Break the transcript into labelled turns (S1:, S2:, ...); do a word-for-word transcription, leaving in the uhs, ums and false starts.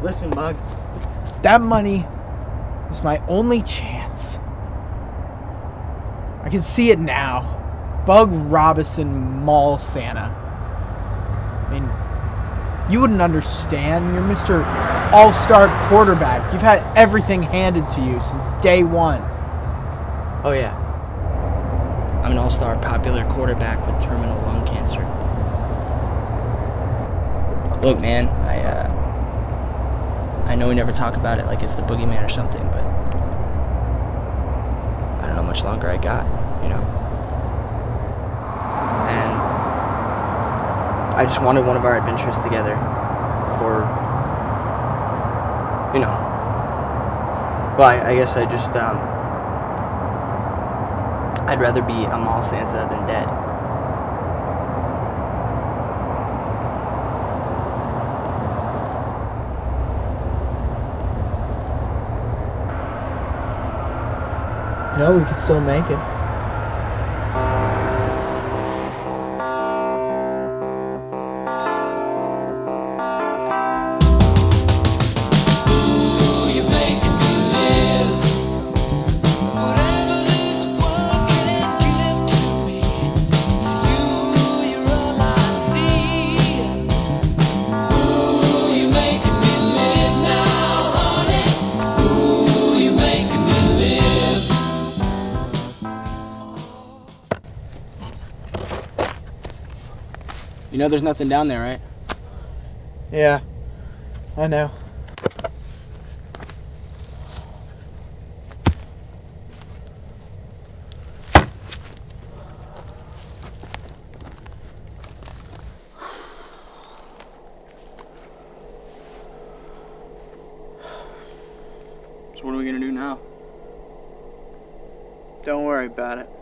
S1: Listen, Bug.
S2: That money was my only chance. I can see it now. Bug Robinson Mall Santa. I mean, you wouldn't understand. You're Mister All-Star Quarterback. You've had everything handed to you since day one.
S1: Oh, yeah. I'm an all-star popular quarterback with terminal lung cancer. Look, man, I, uh... I know we never talk about it like it's the boogeyman or something, but... I don't know how much longer I got, you know? And... I just wanted one of our adventures together. Before... You know... Well, I, I guess I just, um... I'd rather be a mall Santa than dead.
S2: You know, we could still make it.
S1: You know there's nothing down there, right?
S2: Yeah, I know.
S1: So what are we gonna do now?
S2: Don't worry about it.